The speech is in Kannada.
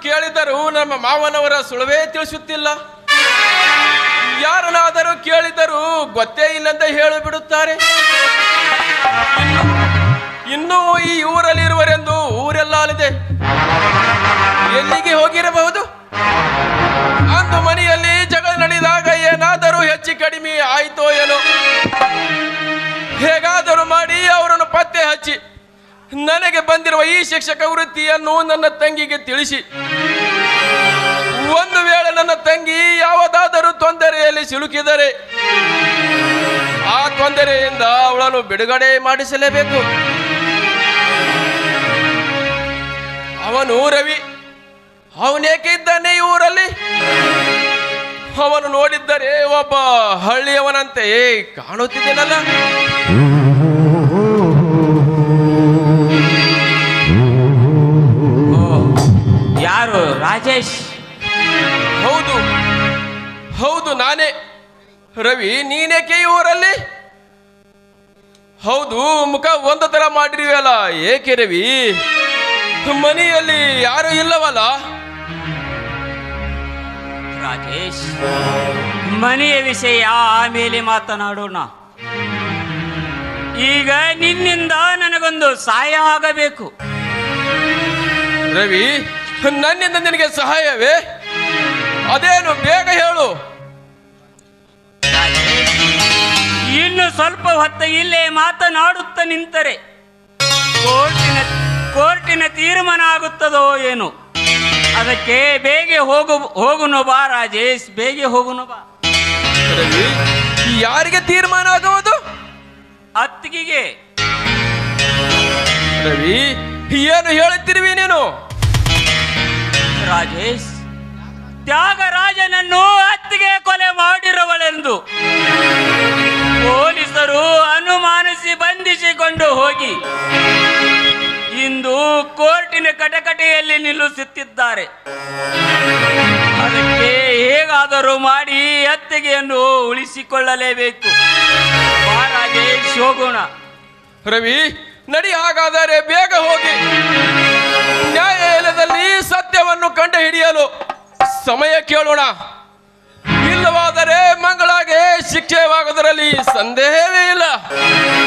ಕೇಳಿದರೂ ನಮ್ಮ ಮಾವನವರ ಸುಳುವೇ ತಿಳಿಸುತ್ತಿಲ್ಲ. ಯಾರನ್ನಾದರೂ ಕೇಳಿದರೂ ಗೊತ್ತೇ ಇಲ್ಲಂತ ಹೇಳಿಬಿಡುತ್ತಾರೆ. ಇನ್ನೂ ಈ ಊರಲ್ಲಿರುವರೆಂದು ಊರೆಲ್ಲ ಅಲಿದೆ. ಎಲ್ಲಿಗೆ ಹೋಗಿರಬಹುದು? ಅಂದು ಮನೆಯಲ್ಲಿ ಜಗಳ ನಡೆದಾಗ ಏನಾದರೂ ಹೆಚ್ಚು ಕಡಿಮೆ ಆಯಿತೋ ಏನೋ. ಹೇಗಾದರೂ ಮಾಡಿ ಅವರನ್ನು ಪತ್ತೆ ಹಚ್ಚಿ ನನಗೆ ಬಂದಿರುವ ಈ ಶಿಕ್ಷಕ ವೃತ್ತಿಯನ್ನು ನನ್ನ ತಂಗಿಗೆ ತಿಳಿಸಿ, ಒಂದು ವೇಳೆ ನನ್ನ ತಂಗಿ ಯಾವುದಾದರೂ ತೊಂದರೆಯಲ್ಲಿ ಸಿಲುಕಿದರೆ ಆ ತೊಂದರೆಯಿಂದ ಅವಳನ್ನು ಬಿಡುಗಡೆ ಮಾಡಿಸಲೇಬೇಕು. ಅವನು ರವಿ, ಅವನೇಕೆ ಇದ್ದಾನೆ ಈ ಊರಲ್ಲಿ? ಅವನು ನೋಡಿದ್ದರೆ ಒಬ್ಬ ಹಳ್ಳಿಯವನಂತೆ ಕಾಣುತ್ತಿದ್ದೇನಲ್ಲ. ಯಾರು? ರಾಜೇಶ್? ಹೌದು ಹೌದು, ನಾನೇ. ರವಿ, ನೀನೇಕೆ ಈ ಊರಲ್ಲಿ? ಹೌದು, ಮುಖ ಒಂದು ತರ ಮಾಡಿರುವಲ್ಲ, ಏಕೆ ರವಿ? ಮನೆಯಲ್ಲಿ ಯಾರು ಇಲ್ಲವಲ್ಲ? ರಾಜೇಶ್, ಮನೆಯ ವಿಷಯ ಆಮೇಲೆ ಮಾತನಾಡೋಣ. ಈಗ ನಿನ್ನಿಂದ ನನಗೊಂದು ಸಹಾಯ ಆಗಬೇಕು. ರವಿ, ನನ್ನಿಂದ ನಿನಗೆ ಸಹಾಯವೇ? ಅದೇನು, ಬೇಗ ಹೇಳು. ಇನ್ನು ಸ್ವಲ್ಪ ಹೊತ್ತು ಇಲ್ಲೇ ಮಾತನಾಡುತ್ತಾ ನಿಂತರೆ ಕೋರ್ಟಿನ ತೀರ್ಮಾನ ಆಗುತ್ತದೋ ಏನು. ಅದಕ್ಕೆ ಬೇಗ ಹೋಗುನು ಬಾ ರಾಜೇಶ್, ಬೇಗ ಹೋಗುನು ಬಾ. ರವಿ, ಯಾರಿಗೆ ತೀರ್ಮಾನ ಆಗುವುದು? ಅತ್ತಿಗೆಗೆ. ರವಿ, ಏನು ಹೇಳುತ್ತಿರುವಿ ನೀನು? ರಾಜೇಶ್, ತ್ಯಾಗರಾಜನನ್ನು ಅತ್ತಿಗೆ ಕೊಲೆ ಮಾಡಿರುವಳೆಂದು ಪೊಲೀಸರು ಅನುಮಾನಿಸಿ ಬಂಧಿಸಿಕೊಂಡು ಹೋಗಿ ಇಂದು ಕೋರ್ಟಿನ ಕಟಕಟೆಯಲ್ಲಿ ನಿಲ್ಲಿಸುತ್ತಿದ್ದಾರೆ. ಅದಕ್ಕೆ ಹೇಗಾದರೂ ಮಾಡಿ ಅತ್ತಿಗೆಯನ್ನು ಉಳಿಸಿಕೊಳ್ಳಲೇಬೇಕು. ರಾಜೇಶ್, ಹೋಗೋಣ. ರವಿ, ನಡಿ, ಹಾಗಾದರೆ ಬೇಗ ಹೋಗಿ ನ್ಯಾಯಾಲಯದಲ್ಲಿ ಸತ್ಯವನ್ನು ಕಂಡು ಹಿಡಿಯಲು ಸಮಯ ಕೇಳೋಣ. ಇಲ್ಲವಾದರೆ ಮಂಗಳಾಗೆ ಶಿಕ್ಷೆವಾಗುವುದರಲ್ಲಿ ಸಂದೇಹವೇ ಇಲ್ಲ.